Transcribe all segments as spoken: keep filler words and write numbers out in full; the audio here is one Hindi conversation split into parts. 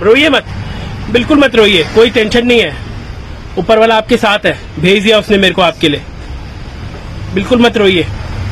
रोइए मत, बिल्कुल मत रोइए, कोई टेंशन नहीं है, ऊपर वाला आपके साथ है, भेज दिया उसने मेरे को आपके लिए, बिल्कुल मत रोइए।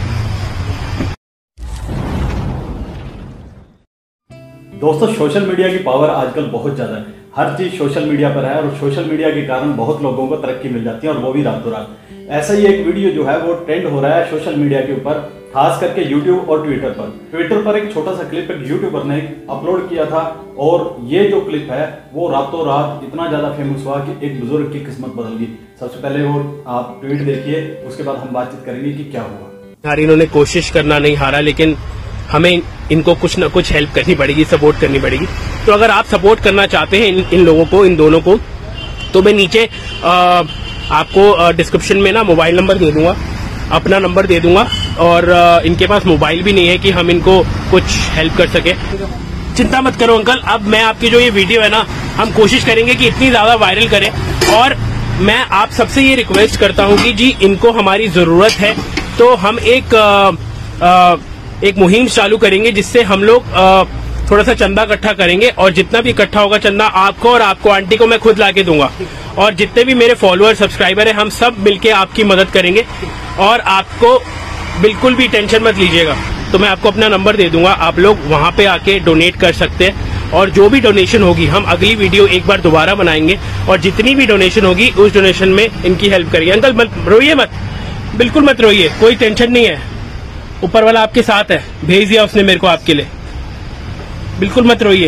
दोस्तों, सोशल मीडिया की पावर आजकल बहुत ज्यादा है, हर चीज सोशल मीडिया पर है और सोशल मीडिया के कारण बहुत लोगों को तरक्की मिल जाती है और वो भी रातों रात। ऐसा ही एक वीडियो जो है वो ट्रेंड हो रहा है सोशल मीडिया के ऊपर, खास करके यूट्यूब और ट्विटर पर। ट्विटर पर एक छोटा सा क्लिप एक यूट्यूबर ने अपलोड किया था और ये जो क्लिप है वो रातों रात इतना ज्यादा फेमस हुआ कि एक बुजुर्ग की किस्मत बदल गई। सबसे पहले वो आप ट्वीट देखिए, उसके बाद हम बातचीत करेंगे कि क्या हुआ। यार इन्होंने कोशिश करना नहीं हारा, लेकिन हमें इनको कुछ न कुछ हेल्प करनी पड़ेगी, सपोर्ट करनी पड़ेगी। तो अगर आप सपोर्ट करना चाहते हैं इन, इन लोगों को, इन दोनों को, तो मैं नीचे आ, आपको डिस्क्रिप्शन में ना मोबाइल नंबर दे दूंगा, अपना नंबर दे दूंगा, और आ, इनके पास मोबाइल भी नहीं है कि हम इनको कुछ हेल्प कर सके। चिंता मत करो अंकल, अब मैं आपकी जो ये वीडियो है ना, हम कोशिश करेंगे कि इतनी ज्यादा वायरल करें। और मैं आप सबसे ये रिक्वेस्ट करता हूँ कि जी इनको हमारी जरूरत है, तो हम एक आ, आ, एक मुहिम चालू करेंगे जिससे हम लोग थोड़ा सा चंदा इकट्ठा करेंगे, और जितना भी इकट्ठा होगा चंदा आपको और आपको आंटी को मैं खुद लाके दूंगा, और जितने भी मेरे फॉलोअर सब्सक्राइबर हैं हम सब मिलके आपकी मदद करेंगे, और आपको बिल्कुल भी टेंशन मत लीजिएगा। तो मैं आपको अपना नंबर दे दूंगा, आप लोग वहां पे आके डोनेट कर सकते हैं, और जो भी डोनेशन होगी हम अगली वीडियो एक बार दोबारा बनाएंगे, और जितनी भी डोनेशन होगी उस डोनेशन में इनकी हेल्प करेंगे। अंकल मत रोइए मत, बिल्कुल मत रोइए, कोई टेंशन नहीं है, ऊपर वाला आपके साथ है, भेज दिया उसने मेरे को आपके लिए, बिल्कुल मत रोइए।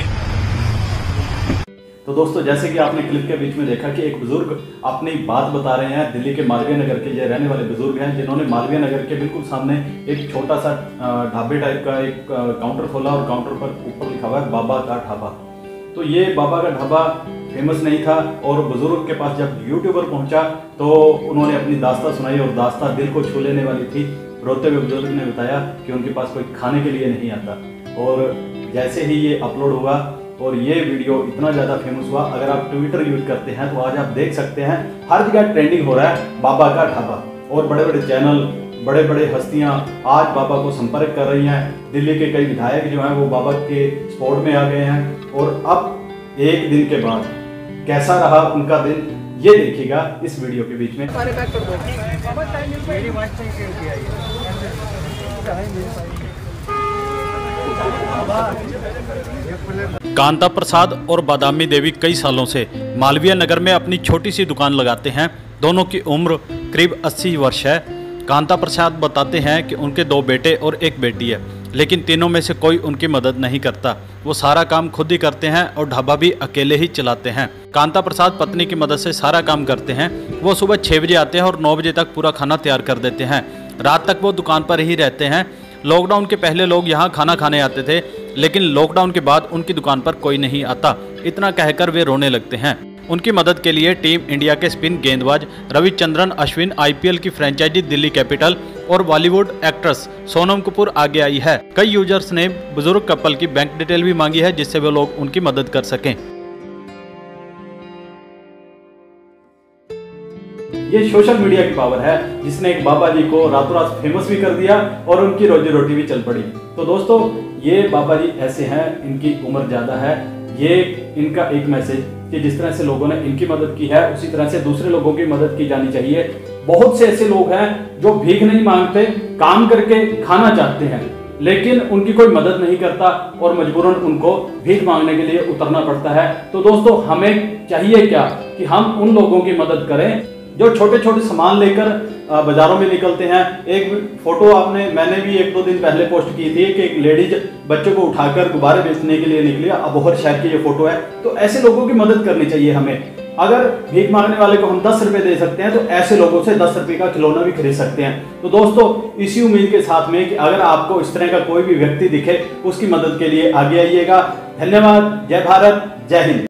तो दोस्तों, जैसे कि आपने क्लिप के बीच में देखा कि एक बुजुर्ग अपनी बात बता रहे हैं। दिल्ली के मालवीय नगर के ये रहने वाले बुजुर्ग हैं, जिन्होंने मालवीय नगर के बिल्कुल सामने एक छोटा सा ढाबे टाइप का एक काउंटर खोला, और काउंटर पर ऊपर लिखा हुआ है बाबा का ढाबा। तो ये बाबा का ढाबा फेमस नहीं था, और बुजुर्ग के पास जब यूट्यूबर पहुंचा तो उन्होंने अपनी दास्तां सुनाई, और दास्तां दिल को छू लेने वाली थी। रोते हुए बुजुर्ग ने बताया कि उनके पास कोई खाने के लिए नहीं आता, और जैसे ही ये अपलोड हुआ और ये वीडियो इतना ज़्यादा फेमस हुआ, अगर आप ट्विटर यूज करते हैं तो आज आप देख सकते हैं हर जगह ट्रेंडिंग हो रहा है बाबा का ढाबा, और बड़े बड़े चैनल, बड़े बड़े हस्तियां आज बाबा को संपर्क कर रही हैं। दिल्ली के कई विधायक जो हैं वो बाबा के स्पॉट में आ गए हैं, और अब एक दिन के बाद कैसा रहा उनका दिन ये देखिएगा इस वीडियो के बीच में। कांता प्रसाद और बादामी देवी कई सालों से मालवीय नगर में अपनी छोटी सी दुकान लगाते हैं। दोनों की उम्र करीब अस्सी वर्ष है। कांता प्रसाद बताते हैं कि उनके दो बेटे और एक बेटी है, लेकिन तीनों में से कोई उनकी मदद नहीं करता। वो सारा काम खुद ही करते हैं और ढाबा भी अकेले ही चलाते हैं। कांता प्रसाद पत्नी की मदद से सारा काम करते हैं। वो सुबह छः बजे आते हैं और नौ बजे तक पूरा खाना तैयार कर देते हैं। रात तक वो दुकान पर ही रहते हैं। लॉकडाउन के पहले लोग यहाँ खाना खाने आते थे, लेकिन लॉकडाउन के बाद उनकी दुकान पर कोई नहीं आता। इतना कहकर वे रोने लगते हैं। उनकी मदद के लिए टीम इंडिया के स्पिन गेंदबाज रविचंद्रन अश्विन, आईपीएल की फ्रेंचाइजी दिल्ली कैपिटल और बॉलीवुड एक्ट्रेस सोनम कपूर आगे आई है। कई यूजर्स ने बुजुर्ग कपल की बैंक डिटेल भी मांगी है, जिससे वे लोग उनकी मदद कर सकें। ये सोशल मीडिया की पावर है, जिसने एक बाबा जी को रातों रात फेमस भी कर दिया और उनकी रोजी रोटी भी चल पड़ी। तो दोस्तों, ये बाबा जी ऐसे हैं, इनकी उम्र ज्यादा है। ये इनका एक मैसेज कि जिस तरह से लोगों ने इनकी मदद की है, उसी तरह से दूसरे लोगों की मदद की जानी चाहिए। बहुत से ऐसे लोग हैं जो भीख नहीं मांगते, काम करके खाना चाहते हैं, लेकिन उनकी कोई मदद नहीं करता और मजबूरन उनको भीख मांगने के लिए उतरना पड़ता है। तो दोस्तों, हमें चाहिए क्या कि हम उन लोगों की मदद करें जो छोटे छोटे सामान लेकर बाजारों में निकलते हैं। एक फोटो आपने मैंने भी एक दो दिन पहले पोस्ट की थी कि एक लेडीज बच्चों को उठाकर गुब्बारे बेचने के लिए निकली, अबोहर शहर की ये फोटो है। तो ऐसे लोगों की मदद करनी चाहिए हमें। अगर भीख मांगने वाले को हम दस रुपए दे सकते हैं, तो ऐसे लोगों से दस रुपए का खिलौना भी खरीद सकते हैं। तो दोस्तों, इसी उम्मीद के साथ में कि अगर आपको इस तरह का कोई भी व्यक्ति दिखे, उसकी मदद के लिए आगे आइएगा। धन्यवाद। जय भारत, जय हिंद।